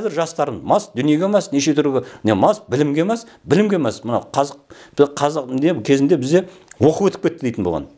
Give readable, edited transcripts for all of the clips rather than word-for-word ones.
қазір жастарым мас дүниеге мас, неше түрлі не мас, білімге мас. Мына қазақ кезінде бізде оқып өтіп кетті дейтін болған.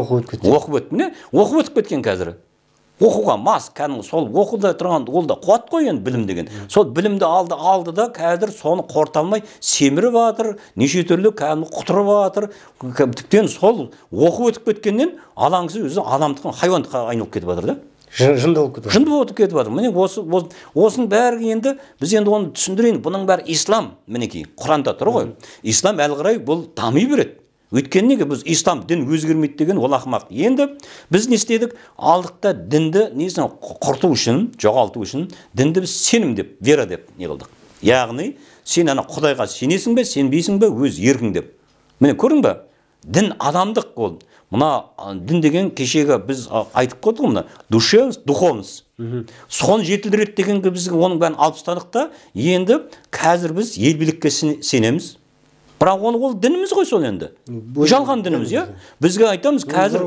Оқып өтіп кеткен қазір. Оқуға мас, кәдімгі сол оқуда тұрған ол да қуат қой енді білім деген. Сол білімді алды да қазір соны қорыта семіріп жатыр, неше түрлі кәдімгі құтырып жатыр. Тіптен сол оқып өтіп кеткеннен алаңсыз өзі адамдық хайуандыққа айналып кетіп жатыр да. Жынды болып кетіп жатыр. Міне осының бәрі енді біз енді оны түсіндірейін. Бұның бәрі ислам, мінекей, Құранда тұр ғой. Ислам әлі қарай бұл дами береді. Өйткені неге біз ислам дін өзгермейді деген ол ақымақ. Енді біз не істедік? Алдықта дінді несін құрту үшін, жоғалту үшін дінді біз сенім деп, вера деп не қылдық. Яғни сен ана Құдайға сенесің бе, сенбейсің бе, өз еркің деп. Міне көрдің бе? Дін адамдық ол. Мына дін деген кешегі біз айтып қойдық мына душевность, духовность. Соны жетілдіреді дегенге біз оның бәрін алып тастадық та, енді қазір біз ел билікке сенеміз. Бірақ ол дініміз ғой сол енді. Жалған дініміз, иә. Бізге айтамыз, қазір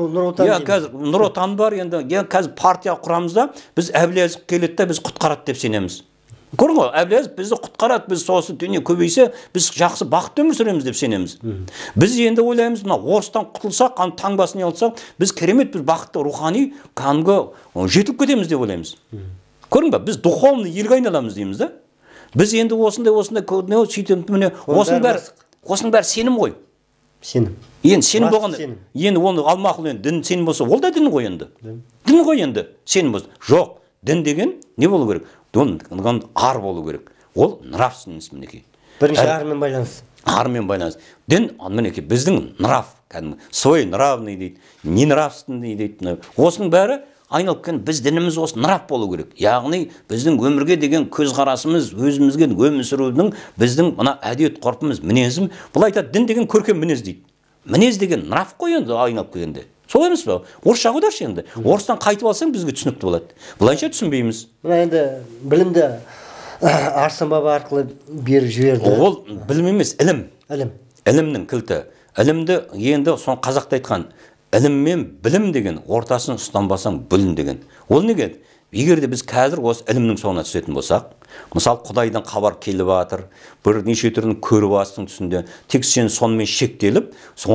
Нұр Отан бар, енді қазір партия құрамызда біз Әблязов келеді де біз құтқарады деп сенеміз. Көрдің ғой, Әблязов бізді құтқарады, біз сосы дүние көбейсе, біз жақсы бақытты өмір сүреміз деп сенеміз. Біз енді ойлаймыз, мына орыстан құтылсақ, таңбасын алсақ, біз керемет бір бақытты рухани кәдімгі жетіліп кетеміз деп ойлаймыз. Көрдің бе, біз духовный елге айналамыз дейміз да. Біз енді осындай сөйтіп міне осының бәрі сенім ғой. Сенім. Енді сенім болған, енді оны алмақыл енді дін сенім болса, ол да дін ғой енді. Дін ғой енді сенім болса. Жоқ, дін деген не болу керек? Дін ар болу керек. Ол нравственность мінекей. Бірінші армен байланыс. Армен байланыс. Дін мінекей біздің нрав, кәдімгі свой нравный дейді, не нравственный дейді. Осының бәрі айналып келген біз дініміз осы нрав болу керек. Яғни біздің өмірге деген көзқарасымыз, өзімізге өмір сүрудің біздің мына әдет ғұрпымыз, мінезім, бұл айтады дін деген көркем мінез дейді. Мінез деген нрав қой енді айналып келгенде. Солай емес пе? Орысша қойдаршы енді. Орыстан қайтып алсаң бізге түсінікті болады. Бұлайша түсінбейміз. Мына енді білімді Арыстан баба арқылы беріп жіберді. Ол білім емес, ілім. Ілімнің кілті. Ілімді енді соны қазақта айтқан ілім мен білім деген ортасын ұстанбасаң білім деген. Ол неге? Егер де біз қазір осы ілімнің соңына түсетін болсақ, мысалы Құдайдан хабар келіп жатыр, бір неше түрін көріп астың түсінде, тек сен сонымен шектеліп,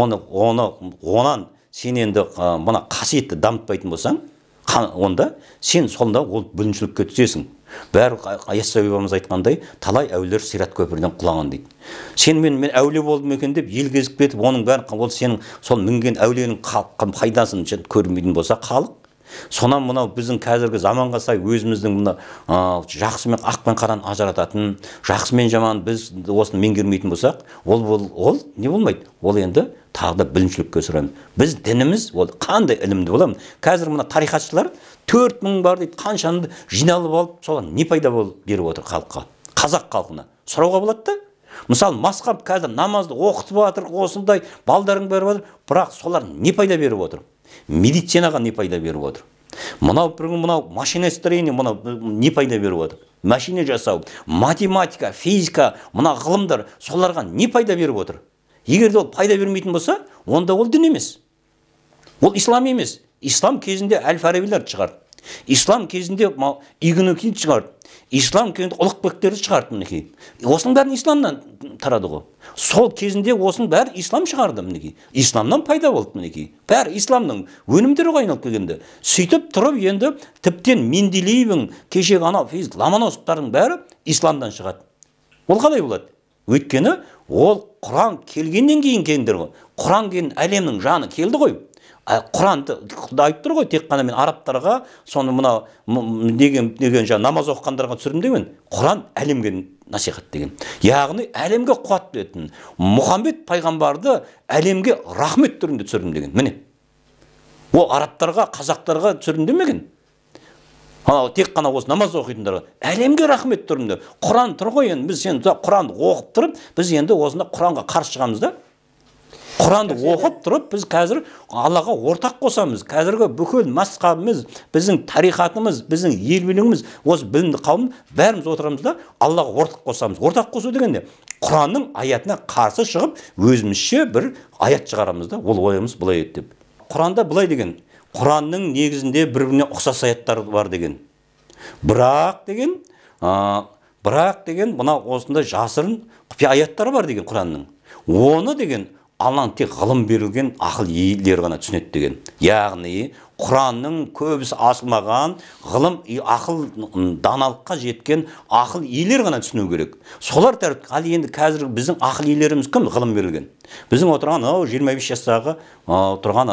онан сен енді мына қасиетті дамытпайтын болсаң, онда сен сонда ол бүліншілікке түсесің. Бәрі Яссауи бабамыз айтқандай, талай әулиелер сират көпірден құлаған дейді. Сен мен әулие болдым екен деп ел кезіп кетіп, оның бәрін ол сенің сол мінген әулиенің пайдасын көрмейтін болса халық. Сонан мынау біздің қазіргі заманға сай өзіміздің мына жақсы мен ақ пен қараны ажырататын, жақсы мен жаман біз осыны меңгермейтін болсақ, ол не болмайды? Ол енді тағы да білімшілікке ұшырамыз. Біз дініміз ол қандай ілімді боламыз? Қазір мына тарихатшылар 4000 бар дейді, қаншаны жиналып алып, солар не пайда беріп отыр халыққа, қазақ халқына? Сұрауға болады да. Мысалы, масқап қазір намазды оқытып жатыр, осындай балдарың беріп отыр, бірақ солар не пайда беріп отыр? Медицинаға не пайда беріп отыр? Мынау машиностроение не пайда беріп отыр? Машина жасау, математика, физика, мына ғылымдар соларға не пайда беріп отыр? Егер де ол пайда бермейтін болса, онда ол дін емес. Ол ислам емес. Ислам кезінде әл-фарабилерді шығарды. Ислам кезінде Игнатьевті шығарды. Ислам кезінде Ұлықбектерді шығарды мінекей. Осының бәрін исламнан тарады ғой. Сол кезінде осының бәрі ислам шығарды мінекей. Исламнан пайда болды мінекей. Бәрі исламның өнімдері ғой айналып келгенде. Сөйтіп тұрып енді тіптен Менделеевің кешегі анау физик Ломоносовтардың бәрі исламдан шығады. Ол қалай болады? Өйткені ол Құран келгеннен кейін келдер ғой. Құран келген әлемнің жаны келді ғой. Құранды айтып тұр ғой, тек қана мен арабтарға, соны мына деген намаз оқығандарға түсірдім деген. Құран әлемге насихат деген. Яғни әлемге қуат беретін. Мұхаммед пайғамбарды әлемге рахмет түрінде түсірдім деген. Міне. Ол арабтарға, қазақтарға түсірдім демеген. Тек қана осы намаз оқитындарға әлемге рахмет түрінде. Құран тұр ғой енді, біз енді Құранды оқып тұрып, біз енді осында Құранға қарсы шығамыз да. Құранды оқып тұрып, біз қазір Аллаға ортақ қосамыз. Қазіргі бүкіл масқабымыз, біздің тарихатымыз, біздің ел билігіміз, осы білімді қауым бәріміз отырамыз да Аллаға ортақ қосамыз. Ортақ қосу дегенде Құранның аятына қарсы шығып, өзімізше бір аят шығарамыз да, ол ойымыз былай еді деп. Құранда былай деген, Құранның негізінде бір-біріне ұқсас аяттар бар деген. Бірақ деген, бірақ деген мына осындай жасырын құпия аяттар бар деген Құранның. Оны деген Алланың тек ғылым берілген ақыл иелері ғана түсінеді деген. Яғни Құранның көбісі ашылмаған, ғылым, ақыл, даналыққа жеткен ақыл иелері ғана түсіну керек. Солар тәртіп. Ал енді қазір біздің ақыл иелеріміз кім? Ғылым берілген. Біздің отырған 25 жастағы тұрған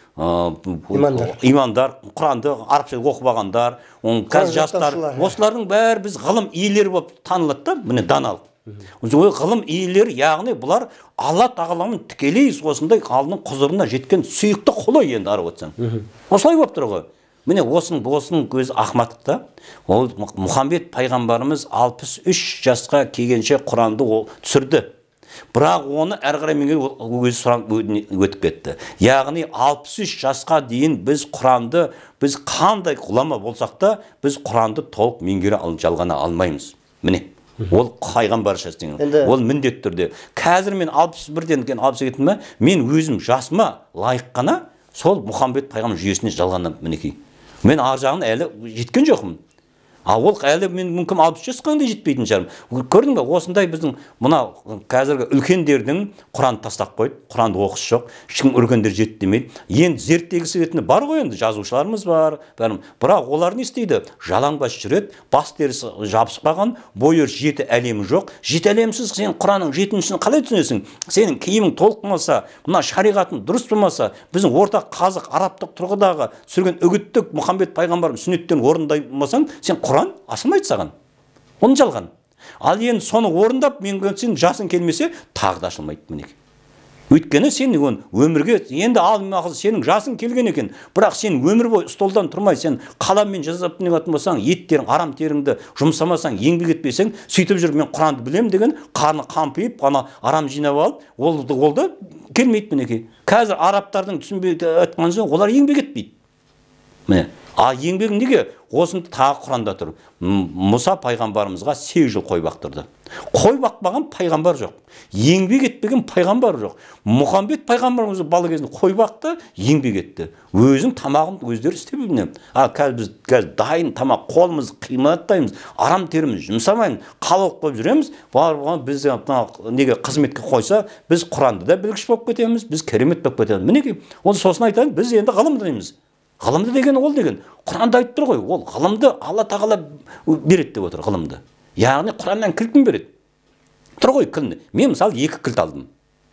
имандар, Құранды арабша оқымағандар, қазір жастар, осылардың бәрі біз ғылым иелері болып танылады да, міне даналық. Ғылым иелері, яғни бұлар Алла тағаламын тікелей осындай Алланың құзырына жеткен сүйікті құлы енді арып отырсаң. Осылай болып тұр ғой. Міне осының көзі ақмақтықта. Ол Мұхаммед пайғамбарымыз 63 жасқа келгенше Құранды түсірді. Бірақ оны әрі қарай өзі сұрап өтіп кетті. Яғни 63 жасқа дейін біз Құранды, біз қандай ғұлама болсақ та, біз Құранды толық меңгере жалғана алмаймыз. Міне. Ол пайғамбар шастың. Ол міндетті түрде. Қазір мен 61-ден кейін 62 кеттім, мен өзім жасыма лайық қана сол Мұхаммед пайғамбар жүйесіне жалғанам мінекей. Мен ар жағын әлі жеткен жоқпын. Ал ол әлі мен мүмкін 60 жасқа да жетпейтін шығармын. Көрдің бе, осындай біздің мына қазіргі үлкендердің Құранды тастап қойды, Құранды оқысы жоқ, ешкім үлкендер жетті демейді. Енді зерттегісі ретінде бар ғой, енді жазушыларымыз бар, бірақ олар не істейді? Жалаңбас жүреді, бас терісі жабысып қалған, бойы жеті әлемі жоқ. Жеті әлемсіз сен Құранның жетіншісін қалай түсінесің? Сенің киімің толық болмаса, мына шариғатың дұрыс болмаса, біздің ортақ қазақ арабтық тұрғыдағы сүрген үгіттік Мұхаммед пайғамбардың сүннеттерін орындамасаң, сен Құран ашылмайды саған. Оны жалған. Ал енді соны орындап, сен жасың келмесе, тағы да ашылмайды мінекей. Өйткені сен өмірге енді сенің жасың келген екен, бірақ сен өмір бойы столдан тұрмай, сен қаламмен жазып неғатын болсаң, еттерің, арам теріңді жұмсамасаң, еңбек етпесең, сөйтіп жүріп мен Құранды білем деген, қарны қампиып, арам жинап алып, ол да келмейді мінекей. Қазір арабтардың түсінбей айтқан соң, олар еңбек етпейді. Міне. А еңбегің неге? Осында тағы Құранда тұр. Мұса пайғамбарымызға 8 жыл қой бақтырды. Қой бақпаған пайғамбар жоқ. Еңбек етпеген пайғамбар жоқ. Мұхаммед пайғамбарымыз бала кезінде қой бақты, еңбек етті. Өзің тамағын өздері істеп білмеймін. Біз дайын тамақ қолымыз қиматтаймыз, арам теріміз жұмсамаймыз, қалып қойып жүреміз. Біз неге қызметке қойса, біз Құранды да білгіш болып кетеміз, біз керемет болып кетеміз. Мінекей, оны сосын айтайын, біз енді ғылымдаймыз. Ғылымды деген ол деген. Құранды айтып тұр ғой, ол ғылымды Алла тағала береді деп отыр, ғылымды. Яғни Құраннан кілтін береді. Тұр ғой кілтін. Мен мысалы 2 кілт алдым.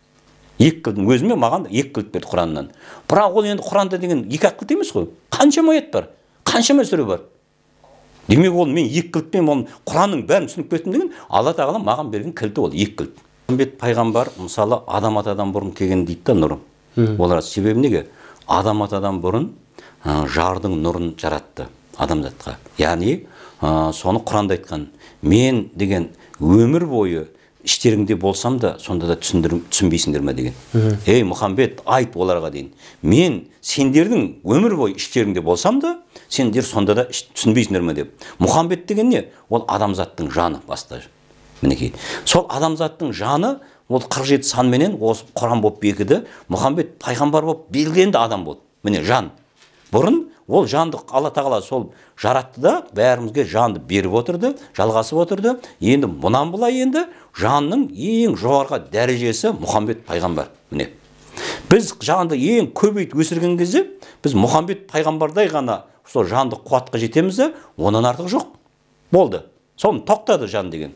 2 кілтін өзіме маған 2 кілт берді Құраннан. Бірақ ол енді Құранда деген 2 кілт емес қой. Қаншама аят бар, қаншама сүре бар. Демек ол мен 2 кілтпен Құранның бәрін түсініп кеттім деген, Алла тағала маған берген кілті ол 2 кілт. Мұхаммед пайғамбар мысалы адам атадан бұрын келген дейді да нұры. Олар себебі неге? Адам атадан бұрын жардың нұрын жаратты адамзатқа. Яғни соны Құранда айтқан. Мен деген өмір бойы іштеріңде болсам да, сонда да түсінбейсіңдер ме деген. Ей Мұхаммед, айт оларға дейін. Мен сендердің өмір бойы іштеріңде болсам да, сендер сонда да түсінбейсіңдер ме деп. Мұхаммед деген не? Ол адамзаттың жаны баста. Мінекей. Сол адамзаттың жаны ол 47 санменен осы Құран болып бекіді. Мұхаммед пайғамбар болып белгіленді адам болды. Міне жан. Бұрын ол жанды Алла тағала сол жаратты да, бәрімізге жанды беріп отырды, жалғасып отырды. Енді мұнан былай енді жанның ең жоғарғы дәрежесі Мұхаммед пайғамбар. Міне. Біз жанды ең көбейт өсірген кезде, біз Мұхаммед пайғамбардай ғана сол жанды қуатқа жетеміз де, онан артық жоқ. Болды. Соны тоқтады жан деген.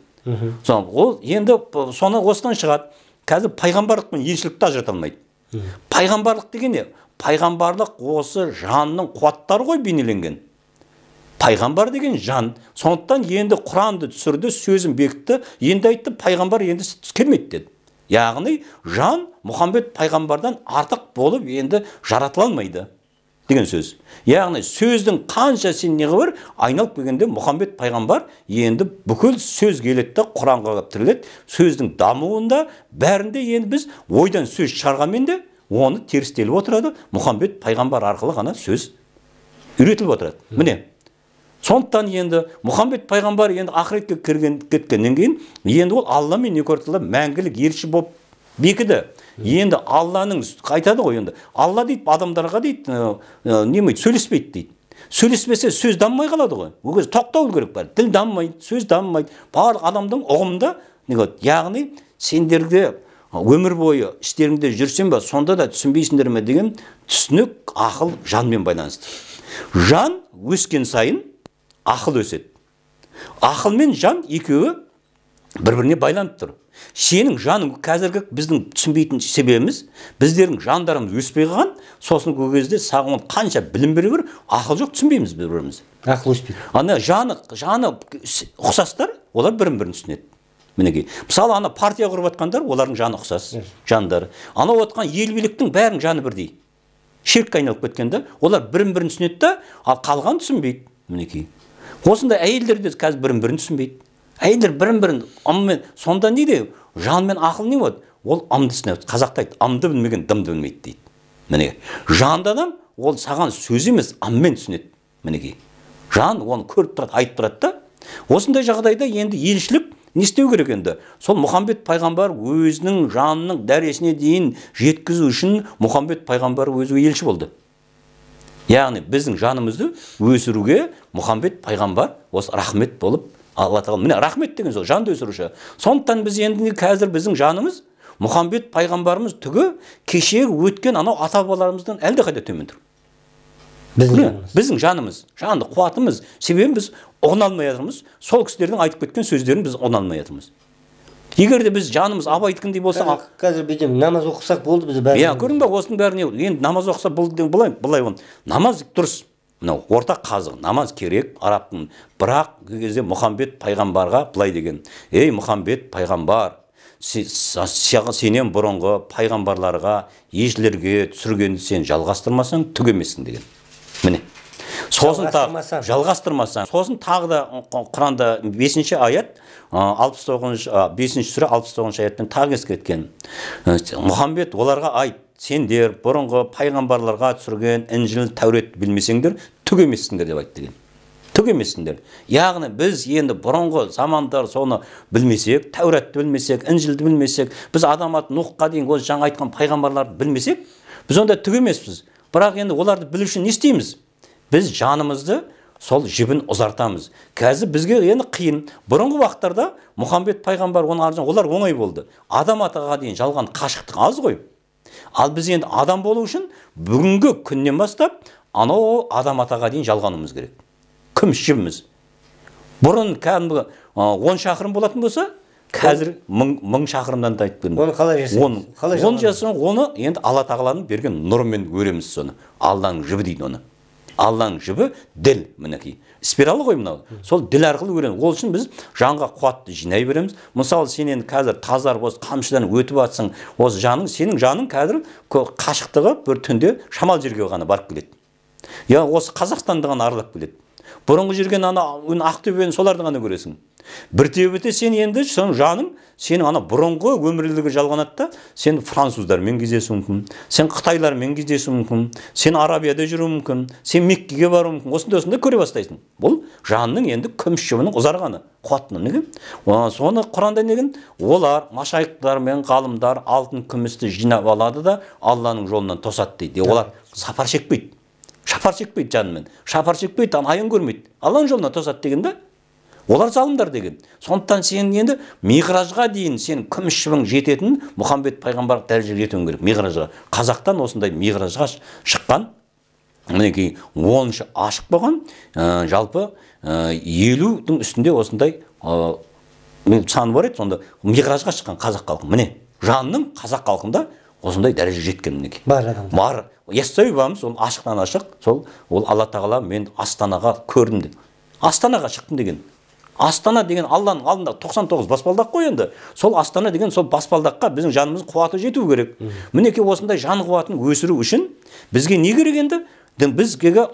Ол енді соны осыдан шығады. Қазір пайғамбарлық пен елшілікті ажырата алмайды. Пайғамбарлық деген не? Пайғамбарлық осы жанның қуаттары ғой бейнеленген. Пайғамбар деген жан. Сондықтан енді Құранды түсірді, сөзін бекітті, енді айтты, пайғамбар енді келмейді деді. Яғни жан Мұхаммед пайғамбардан артық болып енді жаратыла алмайды деген сөз. Яғни сөздің қанша сен неғі бар, айналып келгенде Мұхаммед пайғамбар енді бүкіл сөз келеді, Құранға тіреледі. Сөздің дамуында бәрінде енді біз ойдан сөз шығарғанмен де оны терістеліп отырады. Мұхаммед пайғамбар арқылы ғана сөз үйретіліп отырады. Міне. Сондықтан енді Мұхаммед пайғамбар енді ақыретке кеткеннен кейін, енді ол Алла мен екі ортада мәңгілік елші болып бекіді. Енді Алланың айтады ғой енді. Алла дейді, адамдарға дейді, немейді, сөйлеспейді дейді. сөйлеспесе сөз дамымай қалады ғой. Ол кезде тоқтау керек бар. Тіл дамымайды, сөз дамымайды. Барлық адамның ұғымында яғни сендерге өмір бойы іштеріңде жүрсен ба, сонда да түсінбейсіңдер ме деген түсінік ақыл жанмен байланысты. Жан өскен сайын ақыл өседі. Ақыл мен жан екеуі бір-біріне байланып тұр. Сенің жаның қазіргі біздің түсінбейтін себебіміз, біздердің жандарымыз өспей қалған, сосын бұл кезде саған қанша білім бере бер, ақыл жоқ, түсінбейміз бір-бірімізді. Ақыл өспейді. Ана жаны ұқсастар, олар бірін-бірін түсінеді. Мінекей. Мысалы, ана партия құрып жатқандар, олардың жаны ұқсас, жандары. Ана отқан ел биліктің бәрінің жаны бірдей. Ширкке айналып кеткенде, олар бірін-бірін түсінеді да, ал қалған түсінбейді. Мінекей. Осындай әйелдер де қазір бірін-бірін түсінбейді. Әйелдер бірін-бірін ыммен, сонда не де, жан мен ақыл не болады? Ол ымды түсінеді. Қазақта айтты, ымды білмеген дымды білмейді дейді. Мінекей. Жанды адам, ол саған сөз емес, ыммен түсінеді. Мінекей. Жан оны көріп тұрады, айтып тұрады да. Осындай жағдайда енді елшілік не істеу керек енді? Сол Мұхаммед пайғамбар өзінің жанының дәресіне дейін жеткізу үшін Мұхаммед пайғамбар өзі елші болды. Яғни біздің жанымызды өсіруге Мұхаммед пайғамбар осы рахмет болып Алла тағала, міне рахмет деген сол жанды өсіруші. Сондықтан біз енді қазір біздің жанымыз Мұхаммед пайғамбарымыз түгі кешегі өткен анау ата-бабаларымыздан әлдеқайда төмен тұр. Біздің жанымыз, жанды қуатымыз, себебі біз ұғына алмай жатырмыз. Сол кісілердің айтып кеткен сөздерін біз ұғына алмай жатырмыз. Егер де біз жанымыз абайдікіндей болса, қазір бүйтем намаз оқысақ болды біз бәрі. Иә, көрдің бе, осының бәріне енді намаз оқыса болды былай оны. Намаз дұрыс. Мынау ортақ қазық, намаз керек арабтың. Бірақ кезде Мұхаммед пайғамбарға былай деген: "Ей Мұхаммед пайғамбар, сенен бұрынғы пайғамбарларға, елшілерге түсіргенді сен жалғастырмасаң түк емессің" деген. Міне. Сосын жалғастырмасаң. Сосын тағы да Құранда 5-ші аят, 5-ші сүре 69-ші аятпен тағы ескерткен. Мұхаммед оларға айт: "Сендер бұрынғы пайғамбарларға түсірген Інжіл, Тәурет білмесеңдер, түк емессіңдер" деп айтты деген. Түк емессіңдер. Яғни біз енді бұрынғы замандар соны білмесек, Тәуретті білмесек, Інжілді білмесек, біз Адамат Нұхқа дейін осы жаңа айтқан пайғамбарларды білмесек, біз онда түк емеспіз. Бірақ енді оларды білу үшін не істейміз? Біз жанымызды сол жібін ұзартамыз. Қазір бізге енді қиын. Бұрынғы уақыттарда Мұхаммед пайғамбар олар оңай болды. Адам атаға дейін жалған қашықтық аз ғой. Ал біз енді адам болу үшін бүгінгі күннен бастап анау адам атаға дейін жалғанымыз керек. Күміс жібіміз. Бұрын кәдімгі 10 шақырым болатын болса, қазір 1000 шақырымдан да айтып бердім. Оны қалай жасаймыз? Оны жасаймыз, оны енді Алла тағаланың берген нұрымен өреміз соны. Алланың жібі дейді оны. Алланың жібі діл, мінекей. Спиралы ғой мынау. Сол діл арқылы өреміз. Ол үшін біз жанға қуатты жинай береміз. Мысалы, сен енді қазір тазар осы қамшыдан өтіп атсың, осы жаның, сенің жаның қазір қашықтығы бір түнде шамал жерге ғана барып келеді. Я осы Қазақстанды ғана аралап келеді. Бұрынғы жүрген Ақтөбені соларды ғана көресің. Бір төбете сен енді жаның, сенің бұрынғы өмірлігі жалғанады да, сен француздармен кездесу мүмкін, сен қытайлармен кездесу мүмкін, сен Арабияда жүру мүмкін, сен Меккеге бару мүмкін. Осында көре бастайсың. Бұл жанның енді күміс жібінің ұзарғаны, қуатыны. Неге? Соны Құранда деген олар машайықтар мен ғалымдар алтын күмісті жинап алады да Алланың жолынан тосады дейді. Олар сапар шекпейді. Шапар шекпейді жанымен. Шапар шекпейді, аян көрмейді. Алланың жолынан тосады дегенде олар залымдар деген. Сондықтан сен енді миғражға дейін сен күміс жібің жететін Мұхаммед пайғамбар дәрежеге жетуің керек. Миғражға. Қазақтан осындай миғражға шыққан, мінекей 10-шы ашық болған, жалпы 50-дің үстінде осындай саны бар еді. Сонда миғражға шыққан қазақ халқы. Міне, жанның қазақ халқында осындай дәреже жеткен мінекей. Бар адам. Бар. Яссауи бабамыз ол ашықтан ашық, сол ол Алла тағала мен Астанаға көрдім деді. Астанаға шықтым деген. Астана деген Алланың алдында 99 баспалдақ қой енді. Сол Астана деген сол баспалдаққа біздің жанымыздың қуаты жету керек. Мінекей осындай жан қуатын өсіру үшін бізге не керек енді? Бізге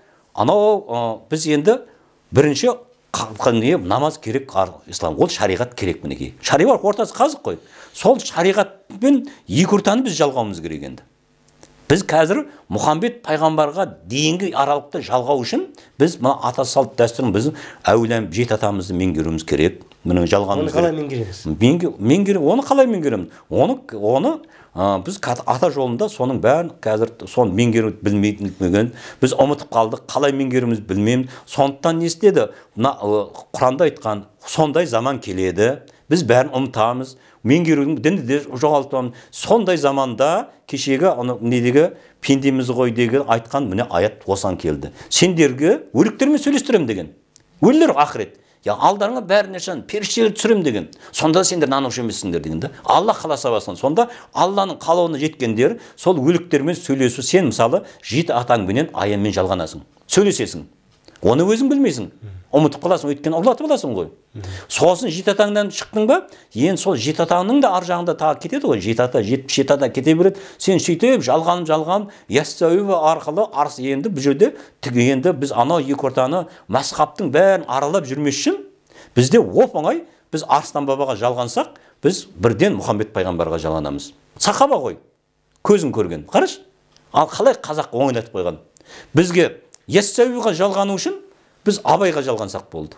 біз енді бірінші намаз керек, ислам. Ол шариғат керек мінекей. Шариғат ортасы қазық қой. Сол шариғатпен екі ортаны біз жалғауымыз керек енді. Біз қазір Мұхаммед пайғамбарға дейінгі аралықты жалғау үшін біз ата салт дәстүрін біздің әулем жеті атамызды меңгеруіміз керек. Мұны жалғанымыз керек. Оны қалай меңгереміз? Оны қалай меңгереміз? Оны біз ата жолында соның бәрін қазір соны меңгеруді білмеген, біз ұмытып қалдық, қалай меңгеруіміз білмейміз. Сондықтан не істеді? Құранда айтқан, сондай заман келеді, біз бәрін ұмытамыз, меңгерудің дінді де жоғалтамыз. Сондай заманда кешегі недегі пендеміз ғой деген айтқан міне аят осыған келді. Сендерге өліктермен сөйлестірем деген. Өлілер ақырет. Алдарыңа бәріне шан періштелер түсірем деген. Сонда сендер нанушы емессіңдер деген да. Алла қаласа басын. Сонда Алланың қалауына жеткендер сол өліктермен сөйлесу. Сен мысалы 7 атаңменен аянмен жалғанасың. Сөйлесесің. Оны өзің білмейсің. Ұмытып қаласың, өйткені ұрлатып аласың ғой. Сосын 7 атаңнан шықтың ба, енді сол 7 атаңның да ар жағында тағы кетеді ғой. 7 ата, 77 ата кете береді. Сен сөйтіп жалған яссауи арқылы енді бұл жерде енді біз анау 2 ортаны масхабтың бәрін аралап жүрмес үшін бізде оп-оңай біз Арыстан бабаға жалғансақ, біз бірден Мұхаммед пайғамбарға жалғанамыз. Сахаба ғой. Көзің көрген. Қараш. Ал қалай қазақ оңайлатып қойған? Бізге яссауиға жалғану үшін біз Абайға жалғансақ болды.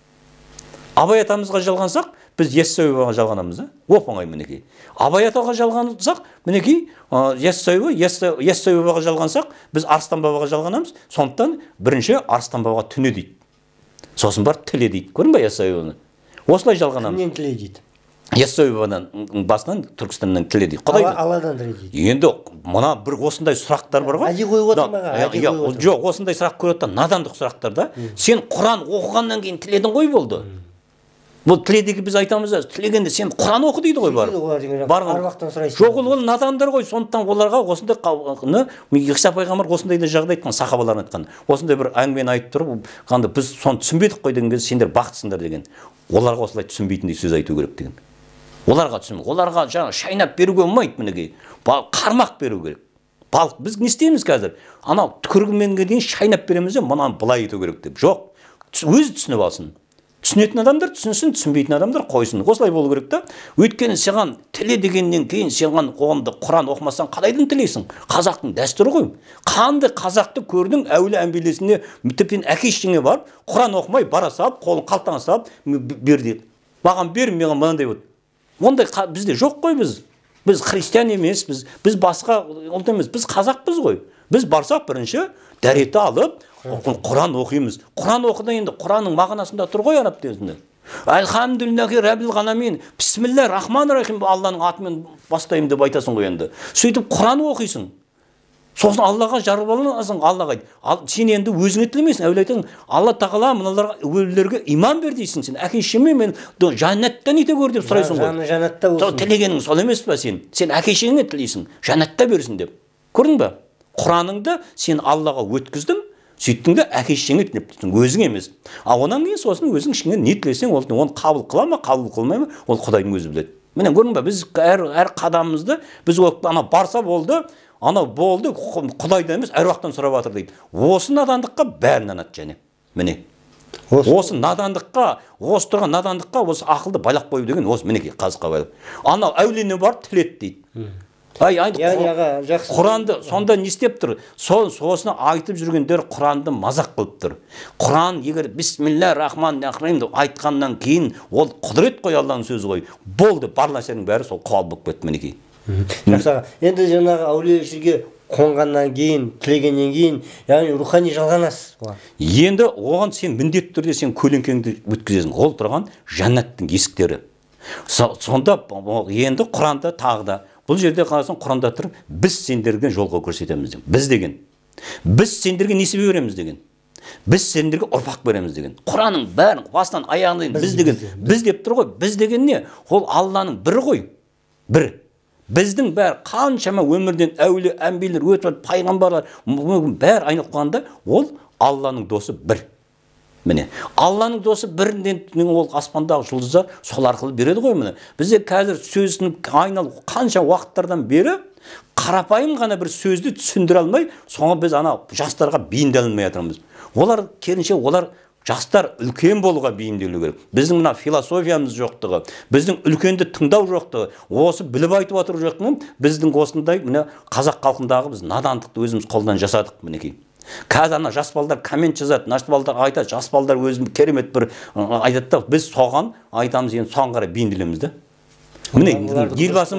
Абай атамызға жалғансақ, біз яссауиға жалғанамыз. Оп-оңай мінекей. Абай атаға жалғансақ, мінекей яссауиға жалғансақ, біз Арыстан бабаға жалғанамыз. Сондықтан бірінші Арыстан бабаға түне дейді. Сосын бар тіле дейді. Көрдің ба яссауиға? Осылай жалғанамыз. Кімнен тіле дейді? Яссауидан басынан Түркістаннан тіле дейді. Алладан тіле дейді. Енді мына бір осындай сұрақтар бар ғой. Әди қойып отырмаға. Жоқ, осындай сұрақ көреді, надандық сұрақтар да. Сен Құран оқығаннан кейін тіледің ғой болды. Бұл тіледегі біз айтамыз, тілегенде сен Құран оқы дейді ғой бар. Аруақтан сұрайсың. Жоқ, ол надандар ғой. Сондықтан оларға осындай Иса пайғамбар осындай да жағдай айтқан, сахабалар айтқан. Осындай бір әңгімені айтып тұрып, қандай біз соны түсінбедік қой деген кезде сендер бақыттысыңдар деген. Оларға осылай түсінбейтіндей сөз айту керек деген. Оларға жаңа шайнап беруге болмайды мінекей. Қармақ беру керек. Балық біз не істейміз қазір? Анау түкіргенге дейін шайнап береміз де, мұнан былай ету керек деп. Жоқ. Өзі түсініп алсын. Түсінетін адамдар түсінсін, түсінбейтін адамдар қойсын. Осылай болу керек та. Өйткені саған тіле дегеннен кейін саған қоғамда Құран оқымасаң қалайдан тілейсің? Қазақтың дәстүрі ғой. Қанды қазақты көрдің әулие әмбелесіне, тіптен әке-шешеңе барып, Құран оқымай бара салып, қолын қалтаңа салып, бер дейді. Маған бер, маған мынандай болды. Ондай бізде жоқ қой біз. Біз христиан емес, біз басқа ұлт емес, біз қазақпыз ғой. Біз барсақ бірінші дәреті алып, Құран оқимыз. Құран оқыда енді Құранның мағынасында тұр ғой араб тілінде. Әлхамдүлиллахи раббил ғаламин. Бисмилля рахман рахим, Алланың атымен бастаймын деп айтасың ғой енді. Сөйтіп Құран оқисың. Сосын Аллаға жараласың, Аллаға айт. Сен енді өзіңе тілемейсің, әулие айтасың, Алла тағала мыналарға өлілерге иман бер дейсің сен. Әке-шешеме мен жәннаттан ете көр деп сұрайсың ғой. Жәннатта болсын. Тілегенің сол емес па сен? Сен әке-шешеңе тілейсің, жәннатта берсін деп. Көрдің ба? Құраныңды сен Аллаға өткіздің, сөйттің де әке-шешеңе тілептің, өзің емес. Онан кейін сосын өзің ішіңнен не тілесең, оны қабыл қыла ма, қабыл қылмай ма, ол Құдайдың өзі біледі. Міне көрдің ба, біз әр қадамымызды біз барса болды, анау болды, Құдайдан емес әруақтан сұрап жатыр дейді. Осы надандыққа бәрін анат және. Міне. Осы надандыққа, осы тұрған надандыққа, осы ақылды байлап қою деген, осы мінекей қазыққа байлап. Анау әулиені бар тілет дейді. Құранды сонда не істеп тұр? Сосын айтып жүргендер Құранды мазақ қылып тұр. Құран егер бисмилля рахман рахим деп айтқаннан кейін ол құдірет қой, Алланың сөзі ғой. Болды, бар нәрсенің бәрі сол қуал болып кетті мінекей. Жақсы. Енді жаңағы әулие жерге қонғаннан кейін, тілегеннен кейін, яғни рухани жалғанасыз. Енді оған сен міндетті түрде сен көлеңкеңді өткізесің. Ол тұрған жәннаттың есіктері. Сонда енді Құранда тағы да бұл жерде қарасаң Құранда тұр, біз сендерге жолға көрсетеміз деген. Біз деген. Біз сендерге несібе береміз деген. Біз сендерге ұрпақ береміз деген. Құранның бәрін басынан аяғына дейін біз деген. Біз деп тұр ғой. Біз деген не? Ол Алланың бірі ғой. Бір. Біздің бәрі қаншама өмірден әулие әмбелер өтіп, пайғамбарлар бәрі айналып қалғанда ол Алланың досы бір. Міне, Алланың досы бірінен ол аспандағы жұлдыздар сол арқылы береді ғой міне. Бізде қазір сөзінің айналып қанша уақыттардан бері қарапайым ғана бір сөзді түсіндіре алмай, соңы біз ана жастарға бейімделе алмай жатырмыз. Олар керісінше олар жастар үлкен болуға бейімделу керек. Біздің мына философиямыз жоқтығы, біздің үлкенді тыңдау жоқтығы, осы біліп айтып отыру жоқтығы, біздің осындай міне қазақ халқындағы біз надандықты өзіміз қолдан жасадық мінекей. Қазір ана жас балдар коммент жазады, жас балдар айтады, жас балдар өзім керемет бір айтады да, біз соған айтамыз, енді соған қарай бейімделеміз да. Міне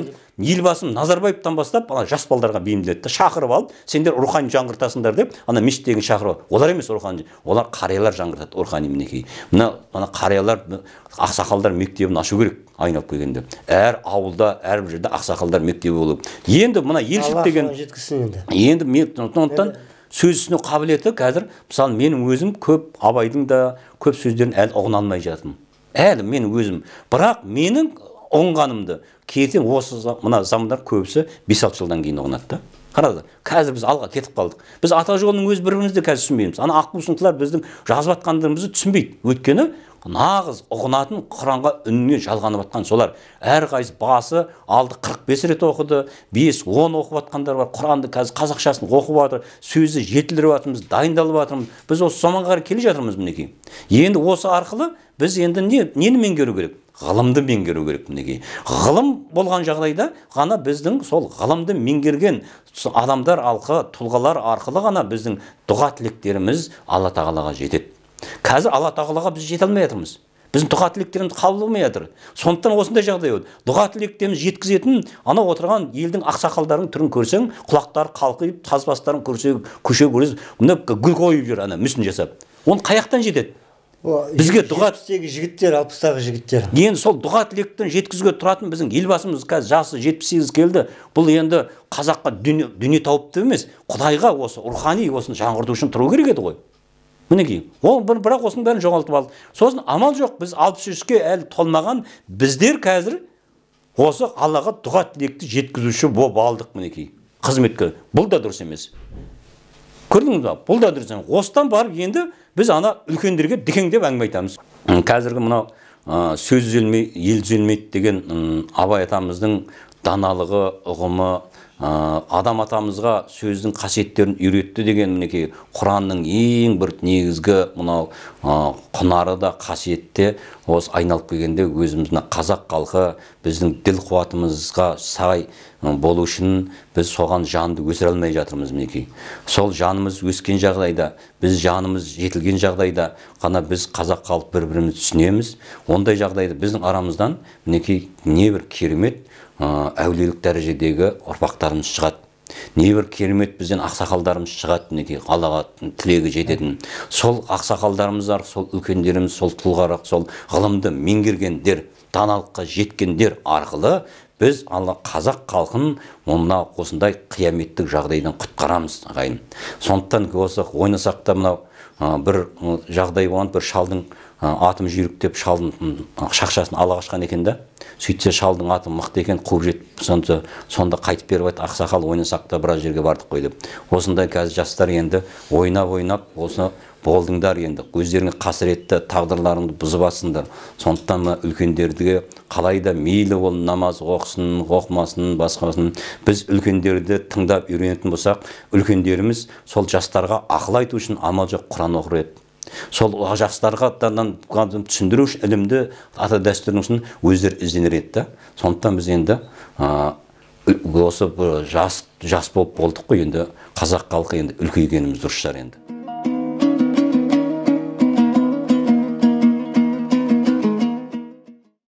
елбасым Назарбаевтан бастап ана жас балдарға бейімделеді, шақырып алып, сендер рухани жаңғыртасыңдар деп, ана мешіттегі шақырып, олар емес рухани, олар қариялар жаңғыртады рухани мінекей. Мына қариялар, ақсақалдар мектебін ашу керек айналып келгенде. Әр ауылда, әрбір жерде ақсақалдар мектебі болып. Енді мына елшілік деген енді мен сөзісіне қабілеті қазір, мысалы менің өзім көп Абайдың да көп сөздерін әлі ұғына алмай жатырмын. Әлі мен өзім, бірақ менің оңғанымды кейтен осы мына замандар көбісі 5-6 жылдан кейін оңнады да. Қарады, қазір біз алға кетіп қалдық. Біз ата жолының өз бірімізді қазір түсінбейміз. Ана аққусынтылар біздің жазып атқандарымызды түсінбейді. Өйткені нағыз ұғынатын Құранға үніне жалғанып атқан солар. Әрқайсы басы алды 45 рет оқыды, 5-10 оқып атқандар бар. Құранды қазір қазақшасын оқып жатыр, сөзі жетілдіріп жатырмыз, дайындалып жатырмыз. Біз осы заманға қарай келе жатырмыз мінекей. Енді осы арқылы біз енді нені меңгеру керек? Ғылымды меңгеру керек мінекей. Ғылым болған жағдайда ғана біздің сол ғылымды меңгерген адамдар алқы, тұлғалар арқылы ғана біздің дұға тілектеріміз Алла тағалаға жетеді. Қазір Алла тағалаға біз жете алмай жатырмыз. Біздің дұға тілектеріміз қабыл болмай жатыр. Сондықтан осындай жағдай болды. Дұға тілектеріміз жеткізетін ана отырған елдің ақсақалдарының түрін көрсең, құлақтары қалқиып, тазбастарын көрсең, көше көресің, мына гүл қойып жүр ана мүсін жасап. Оны қаяқтан жетеді? Бізге дұға жігіттер, 60-тағы жігіттер. Енді сол дұға тілектен жеткізуге тұратын біздің елбасымыз қазір жасы 78 келді. Бұл енді қазаққа дүние тауыпты емес, Құдайға осы рухани осыны жаңғырту үшін тұру керек еді ғой. Мінекей, ол бірақ осының бәрін жоғалтып алды. Сосын амал жоқ, біз 63-ке әлі толмаған біздер қазір осы Аллаға дұға тілекті жеткізуші болып алдық мінекей. Қызметке. Бұл да дұрыс емес. Көрдіңіз ба? Бұл да дұрыс емес. Осыдан барып енді біз ана үлкендерге дікеңдеп әңгіме айтамыз. Қазіргі мынау сөз үзелмей, ел үзелмейді деген Абай атамыздың даналығы, ұғымы, адам атамызға сөздің қасиеттерін үйретті деген мінекей Құранның ең бір негізгі мынау құнары да қасиетте осы айналып келгенде өзіміздің қазақ халқы біздің діл қуатымызға сай болу үшін біз соған жанды өсіре алмай жатырмыз мінекей. Сол жанымыз өскен жағдайда, біз жанымыз жетілген жағдайда ғана біз қазақ халық бір-бірімізді түсінеміз. Ондай жағдайда біздің арамыздан мінекей небір керемет әулиелік дәрежедегі ұрпақтарымыз шығады. Небір керемет бізден ақсақалдарымыз шығады мінекей, Аллаға тілегі жететін. Сол ақсақалдарымыз арқылы, сол үлкендеріміз, сол тұлғалар, сол ғылымды меңгергендер, даналыққа жеткендер арқылы біз Алла қазақ халқын мына осындай қияметтік жағдайдан құтқарамыз ағайын. Сондықтан осы ойнасақ та мынау бір жағдай болған, бір шалдың атым жүйріктеп шалдың шақшасын ала қашқан екен да. Сөйтсе шалдың аты мықты екен, қуып жетіп, сонда қайтып беріп айтты, ақсақал ойнасақ та біраз жерге бардық қой деп. Осындай қазір жастар енді ойнап, осы болдыңдар енді. Өздеріңе қасіретті тағдырларыңды бұзып атсыңдар. Сондықтан үлкендерге қалай да мейлі ол намаз оқысын, оқымасын, басқасын. Біз үлкендерді тыңдап үйренетін болсақ, үлкендеріміз сол жастарға ақыл айту үшін амал жоқ Құран оқыр еді. Сол жастарға түсіндіру үшін ілімді ата дәстүрін үшін өздері ізденер еді. Сондықтан біз енді осы жас болып болдық қой, енді қазақ халқы енді үлкейгеніміз дұрыс шығар енді.